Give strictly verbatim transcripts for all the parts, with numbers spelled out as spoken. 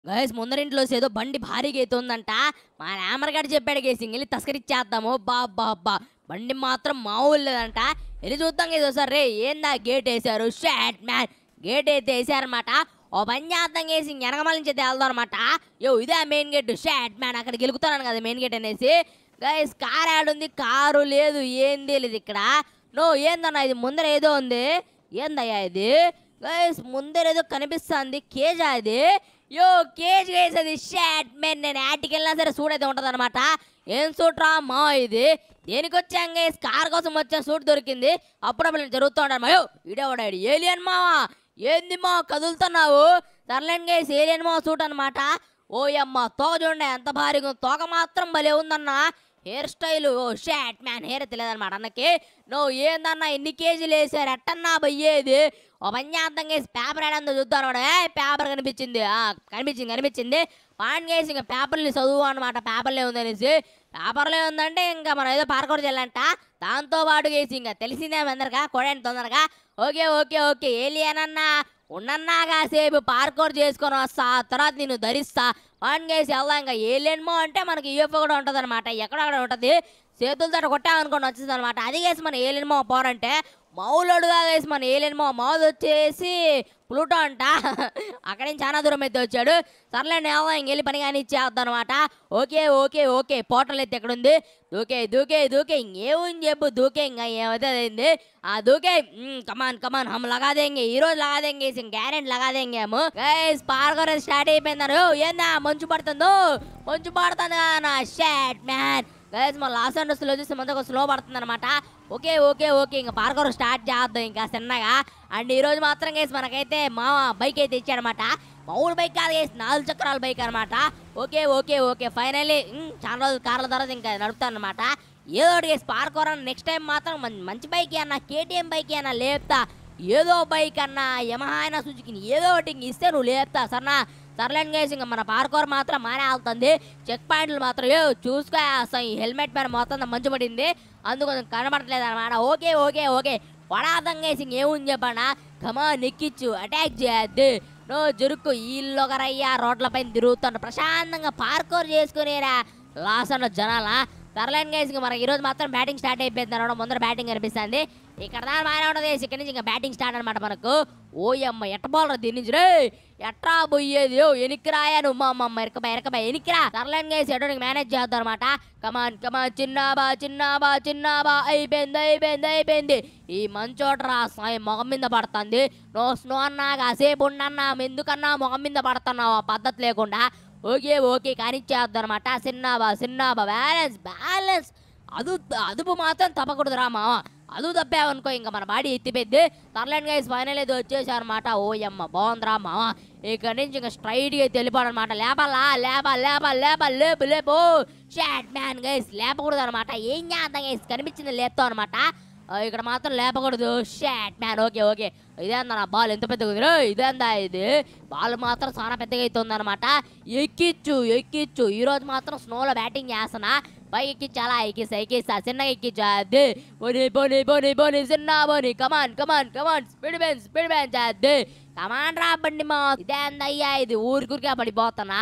Guys ముందరింట్లో ఏదో బండి భారీగా అవుతుందంట. మా రామరగాడు చెప్పాడు గేసి వెళ్ళి తస్కరిచ్చేద్దాము. బా బా బా బండి మాత్రం మామూలు లేదంట. వెళ్ళి చూద్దాం కదా సార్. రే ఏందా గేట్ వేసారు? షాట్ మ్యాన్ గేట్ అయితే వేసారనమాట. ఓ పని చేద్దాం వేసి వెనకమల నుంచి అయితే వెళ్దాం అనమాట. యో ఇదే మెయిన్ గేట్. షాట్ మ్యాన్ అక్కడికి గెలుకుతాను కదా మెయిన్ గేట్ అనేసి. గైస్ కార్ ఆడుంది, కారు లేదు, ఏంది లేదు ఇక్కడ. నో ఏందన్నా ఇది ముందర ఏదో ఉంది. ఏందయ్యా ఇది? గైస్ ముందర ఏదో కనిపిస్తుంది. కేజా ఇది? యో కేజ్ గైస్ అది. షాట్ మ్యాన్ నేను యాటికి వెళ్ళినా సరే సూట్ అయితే ఉంటుంది అనమాట. ఏం సూట్ రా మా ఇది? దేనికి వచ్చాం గైస్? కార్ కోసం వచ్చా, సూట్ దొరికింది. అప్పుడప్పుడు నేను జరుగుతూ ఉంటాను. అయ్యో ఇడేవాడాడు ఏలియన్ మావా. ఏంది మా కదులుతున్నావు? సర్లేండి గైస్ ఏలియన్ మావా సూట్ అనమాట. ఓయమ్మ తోక చూడండి ఎంత భారీగా. తోక మాత్రం భలే ఉందన్న. హెయిర్ స్టైల్ ఓ షాట్ మ్యాన్ హెయిర్ తెలియదన్నమాట అన్నకి. నువ్వు ఏందన్నా ఎన్ని కేజీలు వేసారు ఎట్టన్నా బయ్యేది? ఓ పని చేద్దాం కేసి పేపర్ ఏడందో చూద్దాం అనమాట. ఏ పేపర్ కనిపించింది, కనిపించింది కనిపించింది పాన్ కేసి ఇంకా పేపర్ని చదువు అనమాట. పేపర్లే ఉందనేసి. పేపర్లే ఉందంటే ఇంకా మనం ఏదో పార్కౌట్ చేయాలంట. దాంతో పాటు కేసి ఇంకా తెలిసిందే అందరిగా కొడండి తొందరగా. ఓకే ఓకే ఓకే ఏలియన్ అన్నా ఉన్నన్నా కాసేపు పార్కౌట్ చేసుకొని వస్తా, తర్వాత నేను ధరిస్తా. పాన్ కేసి వెళ్దాం. ఇంకా ఏలియన్మో అంటే మనకి యూఎఫ్ఓ కూడా ఉంటుంది అనమాట. ఎక్కడక్కడ ఉంటుంది. చేతులతో కొట్టామనుకోండి వచ్చేది అనమాట. అది కేసి మన ఏలియన్మో పోరంటే మౌలుడుగా వేసి మన ఏలియన్మో మౌలు వచ్చేసి ప్లూటో అంట. అక్కడి నుంచి చాలా దూరం అయితే వచ్చాడు. సర్లే నేను ఇంకెళ్ళి పని కానీ ఇచ్చేద్దాం అనమాట. ఓకే ఓకే ఓకే పోర్టల్ అయితే ఎక్కడ ఉంది? దూకే దూకే దూకే ఇంకేముంది చెప్పు. దూకే ఇంకా ఏమైతే అయింది ఆ దూకే. కమాన్ కమాన్ హమ్ లగాదేంగే ఈ రోజు లగాదేంగే గ్యారెంటీ లగాదేంగే. గైస్ పార్కర్ స్టార్ట్ అయిపోయిందను. ఏందా మంచు పడుతుందో? మంచు పడుతుంది నా షాట్ మ్యాన్. గైస్ మా లాస్ ఏంజల్స్లో చూస్తే మనకు స్లో పడుతుంది అనమాట. ఓకే ఓకే ఓకే ఇంకా పార్కర్ స్టార్ట్ చేద్దాం ఇంకా చిన్నగా. అండ్ ఈరోజు మాత్రం గైస్ మనకైతే మా బైక్ అయితే ఇచ్చాడనమాట. మామూలు బైక్ కాదు గైస్, నాలుగు చక్రాల బైక్ అనమాట. ఓకే ఓకే ఓకే ఫైనల్లీ చాలా రోజులు కార్ల తర్వాత ఇంకా నడుపుతాను అనమాట. ఏదో ఒకటి గైస్ పార్కర్ అన్న నెక్స్ట్ టైం మాత్రం మంచి బైక్ అన్న కేటీఎం బైక్ అన్న లేపుతా. ఏదో బైక్ అన్నా యమహా అయినా సుజుకి ఏదో ఒకటి ఇస్తే నువ్వు లేపుతా సరేనా? సర్లేండి గైస్ ఇంకా మన పార్కర్ మాత్రం మానే వెళ్తుంది. చెక్ పాయింట్లు మాత్రం ఏ చూసుకో. అసలు ఈ హెల్మెట్ పైన మొత్తం మంచు పడింది, అందుకు కొంచెం కనబడట్లేదు అనమాట. ఓకే ఓకే ఓకే పడార్థం గైస్ ఇంకేముంది చెప్పండి. కమా నెక్కిచ్చు అటాక్ చేయద్దు. నో జరుక్కు వీళ్ళొకరయ్యా రోడ్ల పైన తిరుగుతాను ప్రశాంతంగా పార్కర్ చేసుకునేరా లాస్ అన్న జనాల. సర్లేండి గైస్ ఇంకా మనకి ఈరోజు మాత్రం బ్యాటింగ్ స్టార్ట్ అయిపోయింది అనమాట. ముందర బ్యాటింగ్ కనిపిస్తుంది. ఇక్కడ దాని బాగానే ఉంటుంది. ఇక్కడ నుంచి ఇంకా బ్యాటింగ్ స్టార్ట్ అనమాట మనకు. ఓయమ్మ ఎట్ట బాల్ దీని నుంచి రే ఎట్రా పోయేది? ఓ ఎనికిరాయా నువ్వు మా అమ్మ ఎరకబా ఎరకబా ఎనికిరా. సర్లేండి గైస్ ఎటో మేనేజ్ చేద్దాం అనమాట. కమాన్ కమాన్ చిన్నాబా చిన్నాబా చిన్నాబా అయిపోయింది అయిపోయింది అయిపోయింది. ఈ మంచోటరా సాయి మొగం మీద పడుతుంది. నో స్నో అన్నా కాసేపు ఉండన్నా ఎందుకన్నా మొగం మీద పడుతున్నావు ఆ పద్ధతి లేకుండా. ఓకే ఓకే కానిచ్చేద్దాం అనమాట. చిన్నాబా చిన్నాబా బ్యాలెన్స్ బ్యాలెన్స్ అదు అదుపు మాత్రం తప్పకూడదురా మామ. అదు తప్పావనుకో ఇంకా మన బాడీ ఎత్తిపోద్ది. సర్లేండి గైస్ ఫైనల్ అయితే వచ్చేసారనమాట. ఓయమ్మ బాగుందిరా మామ. ఇక్కడ నుంచి ఇంకా స్ట్రైట్గా అయితే వెళ్ళిపోవడనమాట. లేపాలా లేపా లేపా లేపా లేపు లేపు. షాట్ మ్యాన్ గైస్ లేపకూడదు అనమాట. ఏం చేద్దాం గైస్ కనిపించింది లేపుతాం అనమాట. ఇక్కడ మాత్రం లేపకూడదు. షాట్ మ్యాన్ ఓకే ఓకే ఇదేందా నా బాల్ ఎంత పెద్దగా ఉంది? ఇదేందా ఇది? బాల్ మాత్రం చాలా పెద్దగా అవుతుంది అనమాట. ఎక్కిచ్చు ఎక్కిచ్చు ఈరోజు మాత్రం స్నోలో బ్యాటింగ్ చేస్తున్నా. పైకి ఎక్కించాలా? ఎక్కిస్తా ఎక్కిస్తా చిన్నగా ఎక్కించా. అద్ది బోని బోని బోని బోని చిన్న బోని come on come on come on speed bench speed bench అద్ది కమాన్ రా బండి మా. ఇదేందయ్యా ఇది? ఊరికూరికే పడిపోతున్నా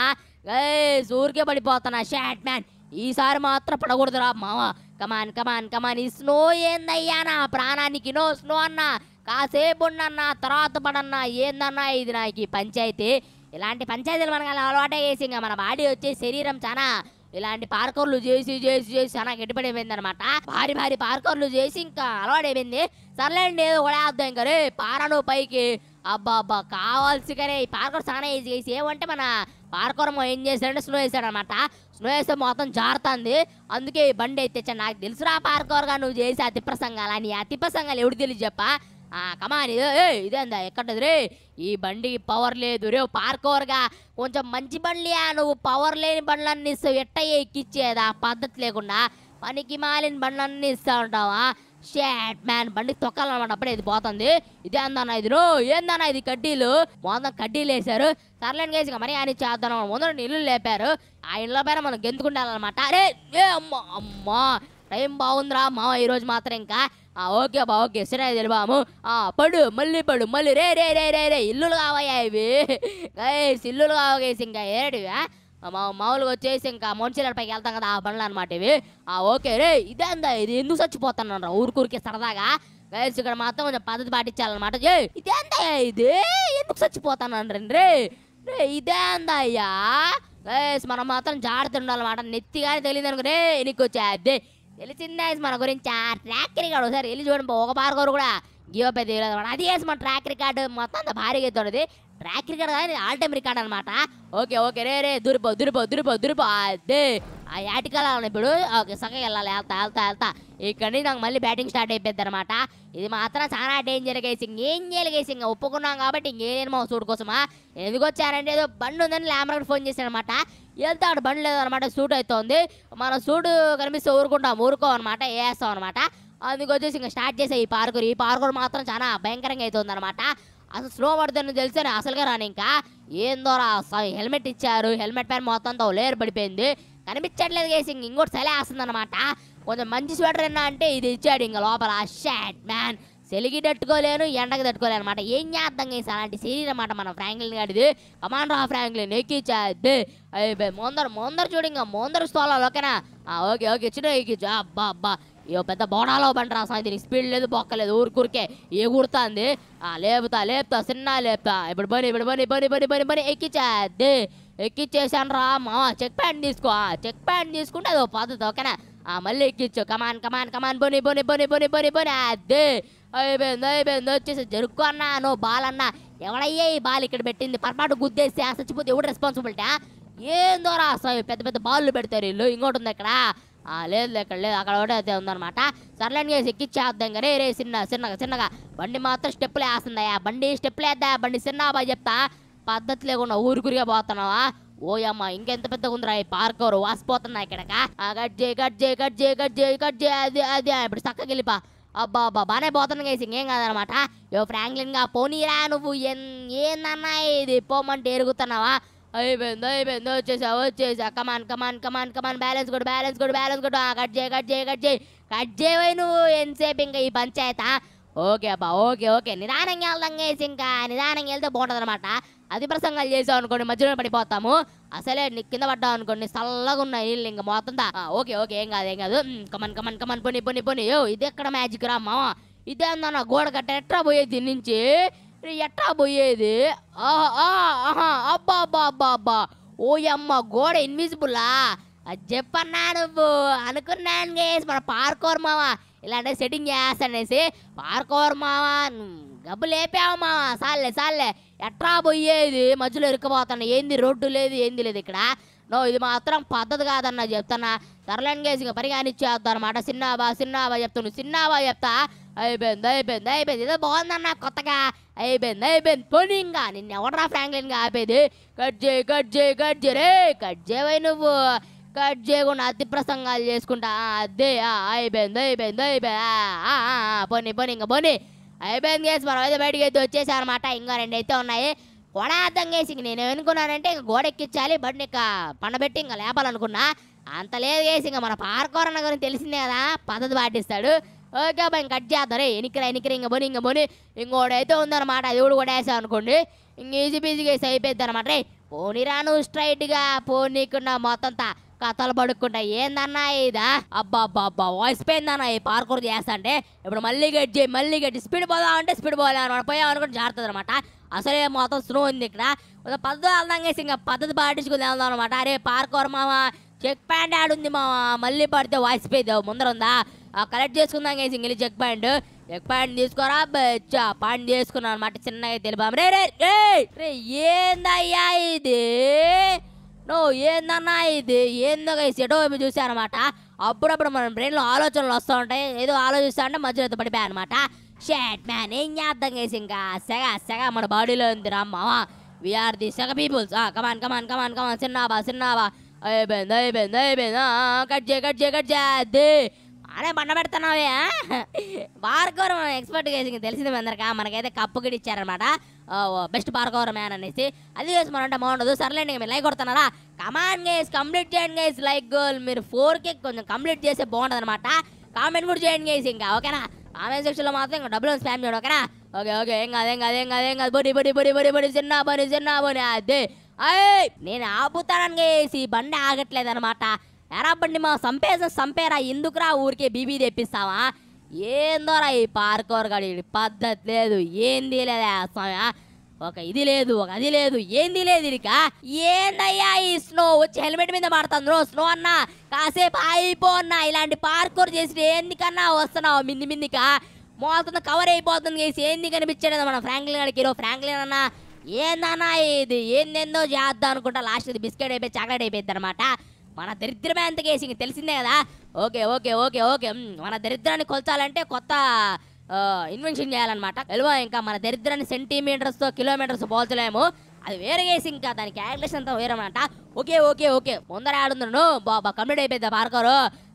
గైస్ ఊరికే పడిపోతున్నా. షాట్ మ్యాన్ ఈసారి మాత్రం పడకూడదురా మామ. కమాన్ కమాన్ కమాన్. ఈ స్నో ఏందయ్యా నా ప్రాణానికి? నో స్నో అన్నా కాసేపు ఉండన్నా తర్వాత పడన్నా. ఏందన్నా ఇది నాకు ఈ పంచాయతీ? ఇలాంటి పంచాయతీలు మనకు అలా అలవాటే చేసి ఇంకా మన బాడీ వచ్చే శరీరం చాలా ఇలాంటి పార్కర్లు చేసి చేసి చేసి చాలా గట్టిపడిపోయింది అనమాట. భారీ భారీ పార్కర్లు చేసి ఇంకా అలవాటైపోయింది. సర్లేండి ఏదో కూడా అర్థం ఇంకా రే పారాను పైకి. అబ్బా అబ్బా కావాల్సి కానీ ఈ పార్కర్ చాలా ఈజీ చేసి ఏమంటే మన పార్కర్ ఏం చేశాడంటే స్నో వేసాడు అనమాట. స్నో వేస్తే మొత్తం జారుతుంది. అందుకే ఈ బండి అయితే తెచ్చాను. నాకు తెలుసురా పార్కర్గా నువ్వు చేసి ఆ తిప్పసంగాలు అని. ఆ తిప్పసంగాలు ఎవడు తెలియదు చెప్పా. కమాన్ ఇదే ఇదేందా ఎక్కడది రే? ఈ బండికి పవర్ లేదు రే. పార్కోర్గా కొంచెం మంచి బండ్లియా నువ్వు. పవర్ లేని బండ్లన్నీ ఇస్తావు ఎట్ట ఎక్కిచ్చేదా పద్ధతి లేకుండా? పనికి మాలిన బండ్లన్నీ ఇస్తా ఉంటావా? షాట్ మ్యాన్ బండికి తొక్కాలన్నమాట. అప్పుడే ఇది పోతుంది. ఇదే అందన్నా ఇది నో ఏందన్నా ఇది? కడ్డీలు మొత్తం కడ్డీలు వేసారు. సర్లేండి గైస్ ఇంకా మరీ అని చేద్దాం. ముందర ఇల్లు లేపారు. ఆ ఇళ్ళ పైన మనం గెంతుకుంటాలన్నమాట. అరే ఏ అమ్మ అమ్మా టైం బాగుందిరా మావ ఈరోజు మాత్రం ఇంకా. ఓకే బా ఓకే సరే తెలిపాము పడు మళ్ళీ పడు మళ్ళీ రే రే రే రే రే ఇల్లులు కావయ్యా ఇవి గైస్ ఇల్లులు కావగేసి ఇంకా ఏడివా మా మామూలుగా వచ్చేసి ఇంకా మనుషుల పైకి వెళ్తాం కదా ఆ బండ్లు అనమాట ఇవి ఓకే రే ఇదే అందా ఇది ఎందుకు చచ్చిపోతాను రా ఊరికూరికి సరదాగా గైస్ ఇక్కడ మాత్రం కొంచెం పద్ధతి పాటించాలన్నమాట ఇదే అందా ఇది ఎందుకు చచ్చిపోతాను రే రే ఇదే అందా అయ్యా గైస్ మనం మాత్రం జాగ్రత్త ఉండాలన్నమాట నెత్తి కానీ తెలియదు అనుకో రే నీకు వచ్చా అదే తెలిసిందే మన గురించి ఆ ట్రాక్ రికార్డు ఒకసారి వెళ్ళి చూడండి ఒక పార్కోరు కూడా గివ్ పెద్ద అనమాట అది వేసి మన ట్రాక్ రికార్డు మొత్తం అంత భారీగా అవుతుంది ట్రాక్ రికార్డ్ కానీ ఆల్ టైమ్ రికార్డ్ అనమాట ఓకే ఓకే రే రే దురిపో దురిపో దురిపో దురిపో అదే ఆ యాటికెళ్ళాలని ఇప్పుడు ఓకే సగం వెళ్ళాలి వెళ్తా వెళ్తా వెళ్తా ఇక్కడ నుంచి నాకు మళ్ళీ బ్యాటింగ్ స్టార్ట్ అయిపోద్ది అనమాట ఇది మాత్రం చాలా డేంజర్ కేసు ఇంకేం చేయాలి కేసు ఇంకా ఒప్పుకున్నాం కాబట్టి ఇంకేం మా సూట్ కోసమా ఎందుకు వచ్చారంటే ఏదో బండి ఉందని ల్యామర్ ఫోన్ చేశాడనమాట వెళ్తాడు బండి లేదనమాట సూట్ అవుతుంది మన సూట్ కనిపిస్తే ఊరుకుంటాం ఊరుకో అనమాట వేస్తాం అనమాట అందుకు వచ్చేసి ఇంకా స్టార్ట్ చేసే ఈ పార్కూర్ ఈ పార్కూర్ మాత్రం చాలా భయంకరంగా అవుతుంది అనమాట అసలు స్లో పడుతుంది తెలిసాను అసలుగా రాను ఇంకా ఏందో రా హెల్మెట్ ఇచ్చారు హెల్మెట్ పైన మొత్తం అంతా లేరు పడిపోయింది కనిపించట్లేదు కేసు ఇంక ఇంకోటి సెలే వేస్తుంది అనమాట కొంచెం మంచి స్వెటర్ ఏనా అంటే ఇది ఇచ్చాడు ఇంకా లోపల షాట్ మ్యాన్ సెలిగి తట్టుకోలేను ఎండకి తట్టుకోలేను అనమాట ఏం చేద్దాం కేసు అలాంటి శరీరం అన్నమాట మన ఫ్రాంక్లిన్ గాడిది కమాండర్ ఆ ఫ్రాంక్లిన్ ఎక్కిచ్చాది అయిపోయి ముందర ముందర చూడు ఇంకా ముందర స్థలాలు ఓకేనా ఓకే ఓకే చిన్న ఎక్కిచ్చు అబ్బా అబ్బా ఇయో పెద్ద బోనాలో బండి సాయి దీనికి స్పీడ్ లేదు బొక్కలేదు ఊరికూరికే ఏ కుడుతుంది లేపుతా లేపుతా చిన్న లేపుతా ఇప్పుడు బని ఇప్పుడు బని బని బని బని బని ఎక్కిచ్చాది ఎక్కిచ్చేసాను రా మా చెక్ ప్యాంట్ తీసుకో చెక్ ప్యాంట్ తీసుకుంటే అదో పద్ధతి ఓకేనా మళ్ళీ ఎక్కిచ్చు కమాన్ కమాన్ కమాన్ బొని బొని బొని బొని బొని బొని అదే అయిపోయింది అయిపోయింది వచ్చేసి జరుక్కు అన్నా నువ్వు బాల్ అన్నా ఎవడయ్యే ఈ బాల్ ఇక్కడ పెట్టింది పొరపాటు గుద్దేసి ఆ చచ్చిపోతే ఎవడు రెస్పాన్సిబిలిటీ ఏందో రా పెద్ద పెద్ద బాళ్ళు పెడతారు వీళ్ళు ఇంకోటి ఉంది ఇక్కడ లేదు ఇక్కడ లేదు అక్కడ ఒకటే అయితే ఉందన్నమాట సర్లేండి వేసి ఎక్కిచ్చేద్దాం కానీ రే చిన్న చిన్నగా చిన్నగా బండి మాత్రం స్టెప్పులు వేస్తుందయ్యా బండి స్టెప్పులు వేద్దా బండి చిన్న బాగా చెప్తా పద్ధతి లేకుండా ఊరికూరిగా పోతున్నావా ఓయమ్మ ఇంకెంత పెద్దగా ఉందిరా ఈ పార్కోరు వాసిపోతున్నా ఇక్కడ కట్ చేయి కట్ చేయి కట్ చేయి కట్ చేయి కట్ చేయి అది అది ఇప్పుడు చక్కగా వెళ్ళిపా అబ్బా అబ్బా బాగానే పోతున్నా కేసి ఇంకేం కాదనమాట యో ఫ్రాంక్లిన్ గా పోనీరా నువ్వు ఎన్ ఏందన్నా ఇది పోమంటే ఎరుగుతున్నావా అయిపోయింది అయిపోయింది వచ్చేసా వచ్చేసా come on come on come on come on balance కొడు బ్యాలెన్స్ కొడు బ్యాలెన్స్ కొడు కట్ చేయి కట్ చేయి కట్ చేయి కట్ చేయవై నువ్వు ఎంతసేపు ఇంకా ఈ పంచాయతా ఓకే అబ్బా ఓకే ఓకే నిదానంగా వెళ్దాం కేసి ఇంకా నిదానంగా వెళ్తే బాగుంటుంది అనమాట అది ప్రసంగాలు చేసావు అనుకోండి మధ్యలో పడిపోతాము అసలే నీ కింద పడ్డావు అనుకోండి చల్లగా ఉన్నాయి నీళ్ళు ఇంకా మొత్తం ఓకే ఓకే ఏం కాదు ఏం కాదు కమన్ కమన్ కమన్ పోనీ పోనీ పోనీ యో ఇది ఎక్కడ మ్యాజిక్ రా మామ ఇదే అందన్న గోడ కట్ట ఎట్రా పోయేది దీని నుంచి ఎట్రా పోయేది ఆహా అబ్బా అబ్బా అబ్బా అబ్బా ఓ అమ్మ గోడ ఇన్విజిబుల్లా అది చెప్పన్నా నువ్వు అనుకున్నాను గేస్ మన పార్కోర్ మావా ఇలాంటి సెట్టింగ్ చేస్తానేసి పార్కోర్ మావా గబ్బు లేపావు మావా సాల్లే సాల్లే ఎట్రా పోయేది మధ్యలో ఇరుక్కుపోతాను ఏంది రోడ్డు లేదు ఏంది లేదు ఇక్కడ నో ఇది మాత్రం పద్ధతి కాదన్నా చెప్తానా సర్లేండి గేసి ఇంకా పరిగానిచ్చేద్దాం అనమాట చిన్నాబా చిన్నాబా చెప్తాను చిన్నాబా చెప్తా అయిపోయింది అయిపోయింది అయిపోయింది ఏదో బాగుందన్నా కొత్తగా అయిపోయింది అయిపోయింది పోనీ ఇంకా నిన్ను ఎవడరా ఫ్రాంక్లిన్గా ఆపేది కట్ చేయి కట్ చేయి కట్ చేయి రే కట్ చేయవై నువ్వు కట్ చేయకుండా అతి ప్రసంగాలు చేసుకుంటా అదే అయిపోయింది అయిపోయింది అయిపోయి పోనీ పోనీ ఇంకా పోనీ అయిపోయింది కేసు మనం అయితే బయటకి అయితే వచ్చేసారనమాట ఇంకా రెండు అయితే ఉన్నాయి గోడ అర్థం చేసి ఇంక నేను ఏమనుకున్నానంటే ఇంక గోడ ఎక్కించాలి బండి ఇంకా పండబెట్టి ఇంకా లేపాలనుకున్నా అంత లేదు కేసి ఇంకా మన పార్కోరన్న గురించి తెలిసిందే కదా పద్ధతి పాటిస్తాడు ఓకే అబ్బా ఇంక కట్ చేద్దాం రే ఎనికిరా ఎనికిరా ఇంక పోనీ ఇంక పోనీ ఇంకోడైతే ఉందన్నమాట అది కూడా కూడా వేసాం అనుకోండి ఇంక ఈజీ బీజీగా వేసి అయిపోద్ది అనమాట రే పోనీరా నువ్వు స్ట్రైట్గా పోనీకున్నా మొత్తంతా కథలు పడుకుంటా ఏందన్నా ఇదా అబ్బా అబ్బా అబ్బా వాయిస్ పోయిందన్నా ఈ పార్కూర్ చేస్తా అంటే ఇప్పుడు మళ్ళీ గట్టి చేయి మళ్ళీ గట్టి స్పీడ్ పోదాం అంటే స్పీడ్ పోలే అనమాట పోయాం అనుకుంటే జారుతుంది అనమాట అసలే మొత్తం స్లో ఉంది ఇక్కడ పద్ధతి వెళ్దాం వేసి ఇంకా పద్ధతి పాటించుకుని వెళ్దాం అనమాట అరే పార్కూర్ మావా చెక్ ప్యాంట్ ఆడుంది మావా మళ్ళీ పడితే వాయిస్ పోయింది ముందర ఉందా కలెక్ట్ చేసుకుందాం వేసి ఇంక చెక్ ప్యాంట్ చెక్ ప్యాంట్ తీసుకోరా బచ్చా పాంట్ తీసుకున్నాను అనమాట చిన్నగా తెలిపాము రే రే రే ఏందయ్యా ఇది నో ఏందన్నా ఇది ఏందో గైస్ ఎటో వైపు చూసానమాట అప్పుడప్పుడు మన బ్రెయిన్లో ఆలోచనలు వస్తూ ఉంటాయి ఏదో ఆలోచిస్తా అంటే మధ్యలో పడిపోయాయి అనమాట షాట్ మ్యాన్ ఏం చేద్దాం గైస్ ఇంకా సెగ సెగ మన బాడీలో ఉంది రామ్మావా వీఆర్ ది సెగ peoples come on come on come on come on చిన్నాబా చిన్నాబా అయిపోయింది అయిపోయింది అయిపోయింది కట్ చేయి కట్ చేయి కట్ చేద్ది అనే బండ పెడుతున్నావే పార్కూర్ ఎక్స్పర్ట్ గేసి తెలిసింది అందరికా మనకైతే కప్పు గిడి ఇచ్చారనమాట బెస్ట్ పార్కూర్ మ్యాన్ అనేసి అది వేసి మనం అంటే బాగుండదు సర్లేండి మీరు లైక్ కొడుతున్నారా కమాన్ గేస్ కంప్లీట్ చేయండి గేస్ లైక్ గోల్ మీరు ఫోర్ కే కొంచెం కంప్లీట్ చేస్తే బాగుంటుంది అనమాట కామెంట్ కూడా చేయండి గేసి ఇంకా ఓకేనా కామెంట్ సెక్షన్లో మాత్రం ఇంకా డబ్బులు స్పామ్ చేయడం ఓకేనా. ఓకే ఓకే ఏం కాదు ఏం కాదు ఏం కాదు ఏం కాదు బొడి బొడి బొడి బొడి బొడి చిన్న బొడి చిన్న బొడి అదే అయ్యి నేను ఆపుతానని వేసి బండి ఆగట్లేదు అనమాట. ఎరా బండి మా సంపేస సంపేరా ఎందుకురా ఊరికే బీబీ తెప్పిస్తావా? ఏందోరా ఈ పార్కోర్ గడి పద్ధతి లేదు ఏంది లేదా స్వామి. ఒక ఇది లేదు ఒక అది లేదు ఏంది లేదు ఇక ఏందయ్యా ఈ స్నో వచ్చి హెల్మెట్ మీద పడుతుంది స్నో అన్నా కాసేపు అయిపో అన్నా. ఇలాంటి పార్కోర్ చేసి ఎందుకన్నా వస్తున్నావు మింది మిందికా మోతుంది కవర్ అయిపోతుంది చేసి ఏంది కనిపించలేదు మన ఫ్రాంక్లిన్ గడికి హీరో ఫ్రాంక్లిన్ అన్న ఏందన్నా ఇది ఏందేందో చేద్దాం అనుకుంటా లాస్ట్ ఇది బిస్కెట్ అయిపోయి చాక్లెట్ అయిపోయింది అనమాట. మన దరిద్రమే అంతకేసి ఇంక తెలిసిందే కదా. ఓకే ఓకే ఓకే ఓకే మన దరిద్రాన్ని కొల్చాలంటే కొత్త ఇన్వెన్షన్ చేయాలన్నమాట. ఎలువా ఇంకా మన దరిద్రాన్ని సెంటీమీటర్స్తో కిలోమీటర్స్ పోల్చలేము అది వేరే కేసు ఇంకా దాని క్యాలిక్యులేషన్ అంతా వేరన్నమాట. ఓకే ఓకే ఓకే ముందర ఆడుతున్నాను బాబా కంప్లీట్ అయిపోయింది పార్కరు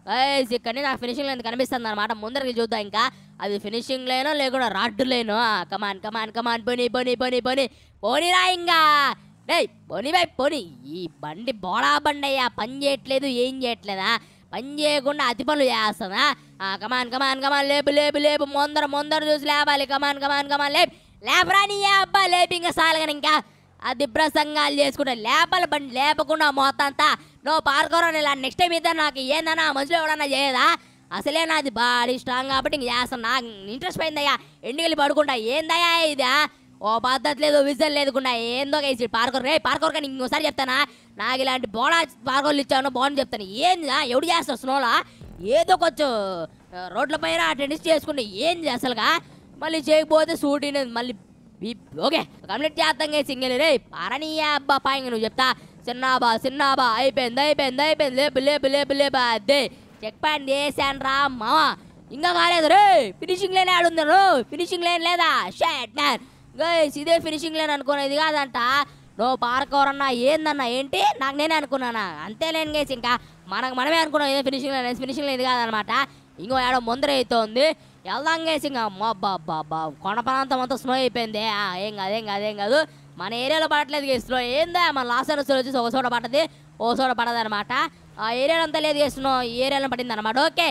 ఇక్కడ నాకు ఫినిషింగ్ లైన్ కనిపిస్తుంది అనమాట. ముందరికి చూద్దాం ఇంకా అది ఫినిషింగ్ లేనో లేకుండా రాడ్డు లేను. కమాన్ కమాన్ కమాన్ పోనీ పోనీ పోనీ పోనీ పోనీరా ఇంకా డే పోనీ బాయ్ పోనీ. ఈ బండి బోడా బండి అయ్యా పని చేయట్లేదు ఏం చేయట్లేదా పని చేయకుండా అతి పనులు చేస్తుందా. కమాన్ కమాన్ కమాన్ లేపు లేపు లేపు ముందర ముందర చూసి లేపాలి కమాన్ కమాన్ కమాన్ లేపు లేపరా నీ అబ్బా లేపి ఇంకా సాలగని ఇంకా అది ప్రసంగాలు చేసుకుంటా లేపాలి బండి లేపకుండా మొత్తం అంతా నువ్వు పార్కోరని ఇలా నెక్స్ట్ టైం ఇద్దా నాకు ఏందన్నా మనుషులు ఎవడన్నా చేయదా అసలే నాది బాడీ స్ట్రాంగ్ కాబట్టి ఇంక చేస్తాను నాకు ఇంట్రెస్ట్ పోయిందయ్యా ఎండుకెళ్ళి పడుకుంటా ఏందయ్యా ఇదా ఓ పద్ధతి లేదు విజల్ లేదుకుండా ఏందో వేసి పార్కోర్ రే పార్కోర్ కానీ ఇంకోసారి చెప్తానా నాకు ఇలాంటి బోడా పార్కోర్లు ఇచ్చాను బాగుంది చెప్తాను ఏందా ఎవడు చేస్తావు స్నోలా ఏదో కొంచెం రోడ్ల పైన టెన్నిస్ చేసుకుంటే ఏంది అసలుగా మళ్ళీ చేయకపోతే షూటింగ్ మళ్ళీ ఓకే కంప్లీట్ చేస్తాం సింగిల్ రే పారనీ అబ్బా పాయింగ్ నువ్వు చెప్తా చిన్నాబా చిన్నాబా అయిపోయింది అయిపోయింది అయిపోయింది లేపు లేపు లేపు లేపు అదే చెక్ పాయింట్ చేశాను రా మావా ఇంకా కాలేదు రే ఫినిషింగ్ లైన్ ఆడుందను ఫినిషింగ్ లైన్ లేదా షాట్ మ్యాన్ గైస్ ఇదే ఫినిషింగ్ లైన్ అనుకునేది కాదంట నువ్వు పార్కోరన్నా ఏందన్నా ఏంటి నాకు నేనే అనుకున్నానా అంతే లేని గైస్ ఇంకా మనకు మనమే అనుకున్నాం ఇదే ఫినిషింగ్ లైన్ ఫినిషింగ్ లైన్ కాదనమాట ఇంకో ఏడో ముందర అవుతుంది వెళ్దాం గైస్ ఇంకా అబ్బా అబ్బా అబ్బా కొండ ప్రాంతం అంతా స్నో అయిపోయింది ఏం కాదు ఏం కాదు ఏం కాదు మన ఏరియాలో పడట్లేదు గైస్ స్నో ఏందా మన లాస్ట్ ఇయర్ వచ్చేసి ఒక చోట పడ్డది ఓ చోట పడదు అనమాట ఆ ఏరియాలో అంతా లేదు గైస్ స్నో ఈ ఏరియాలో పడింది అనమాట ఓకే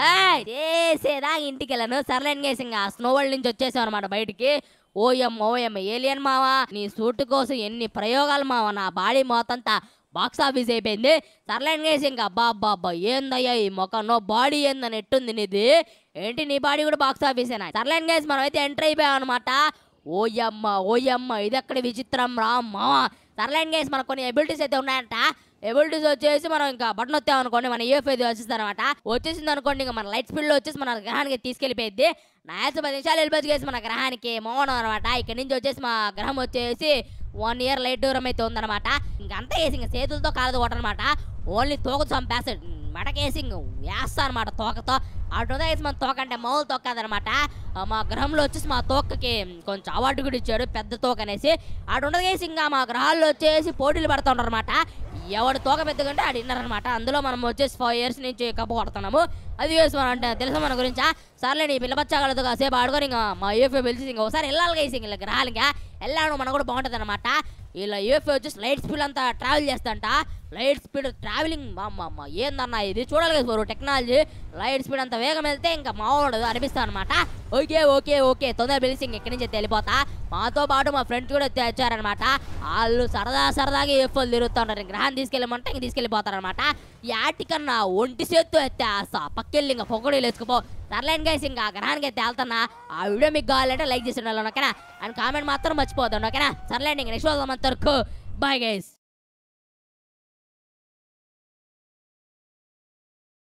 చేసేదా ఇంటికి వెళ్ళాను సర్లేని గైస్ ఇంకా స్నో వరల్డ్ నుంచి వచ్చేసాం అనమాట బయటికి ఓఎం ఓఎం ఏలియన్ మావా నీ సూట్ కోసం ఎన్ని ప్రయోగాలు మావా నా బాడీ మొత్తంతా బాక్స్ ఆఫీస్ అయిపోయింది సర్లైన్ గైస్ ఇంకా అబ్బా అబ్బా అబ్బా ఏందయ్యా ఈ మొక్క నో బాడీ ఏందని ఎట్టుంది నీది ఏంటి నీ బాడీ కూడా బాక్స్ ఆఫీసేనా సర్లైన్ గైస్ మనం అయితే ఎంటర్ అయిపోయాం అనమాట ఓయమ్మ ఓయమ్మ ఇది ఎక్కడ విచిత్రం రా మావా సర్లైన్ గైస్ మనకు కొన్ని ఎబిలిటీస్ అయితే ఉన్నాయంట ఎబిలిటీస్ వచ్చేసి మనం ఇంకా బటన్ వచ్చాం అనుకోండి మన ఈఎఫ్ అయితే వచ్చేస్తుంది అనమాట వచ్చేసింది అనుకోండి ఇంకా మన లైట్ స్పీడ్లో వచ్చేసి మన గ్రహానికి తీసుకెళ్ళిపోయింది నాయస్ పది నిమిషాలు వెళ్ళిపోయి మన గ్రహానికి మౌనం అనమాట ఇక్కడ నుంచి వచ్చేసి మా గ్రహం వచ్చేసి వన్ ఇయర్ లైట్ దూరం అయితే ఉందన్నమాట ఇంకంతా వేసి ఇంకా చేతులతో కాలదు కొట్టనమాట ఓన్లీ తోక చంపేస్తాడు మెడకేసి ఇంక వేస్తా అనమాట తోకతో అటు వేసి మన తోక అంటే మౌలు తోక కాదనమాట మా గ్రహంలో వచ్చేసి మా తోకకి కొంచెం అవార్డు కూడా ఇచ్చాడు పెద్ద తోక అనేసి అటు ఉండదేసి ఇంకా మా గ్రహాల్లో వచ్చేసి పోటీలు పడుతుంటారు అనమాట ఎవడు తోక పెద్దగంటే ఆడు విన్నర్ అనమాట అందులో మనం వచ్చేసి ఫైవ్ ఇయర్స్ నుంచి కప్పు కొడుతున్నాము అది వేసి మనం అంటే తెలుసా మన గురించా సర్లే నీ పిల్లబచ్చాగలదు కాసేపు ఆడుకొని ఇంకా మా యూఎఫ్ఏ పిలిచి ఇంకా ఒకసారి వెళ్ళాలి గైసి ఇంకా గ్రహాలు ఇంకా వెళ్ళాడు మనకు కూడా బాగుంటుంది అనమాట ఇలా యూఎఫ్ఏ వచ్చేసి లైట్ స్పీడ్ అంతా ట్రావెల్ చేస్తంట లైట్ స్పీడ్ ట్రావెలింగ్ అమ్మ ఏందన్నా ఇది చూడాలి కదా టెక్నాలజీ లైట్ స్పీడ్ అంత వేగం వెళ్తే ఇంకా మావాడు అనిపిస్తా అనమాట ఓకే ఓకే ఓకే తొందర పిలిచి ఇంక ఎక్కడి నుంచి వెళ్ళిపోతా మాతో పాటు మా ఫ్రెండ్స్ కూడా వచ్చారనమాట వాళ్ళు సరదా సరదాగా యూఎఫ్ఓలు తిరుగుతుంటారు గ్రహాన్ని తీసుకెళ్ళమంటే ఇంక తీసుకెళ్ళిపోతారనమాట యాటికన్నా ఒంటి చేత్తు ఎత్తేస్తా పక్కెళ్ళి ఇంకా పొగడీలు వేసుకుపో సర్లైన్ గైస్ ఇంకా గ్రహానికి అయితే వెళ్తున్నా ఆ వీడియో మీకు కావాలంటే లైక్ చేసి ఉండాలి ఓకేనా అండ్ కామెంట్ మాత్రం మర్చిపోతాను ఓకేనా సర్లేండి ఇంక నెక్స్ట్ అంతవరకు బాయ్ గైస్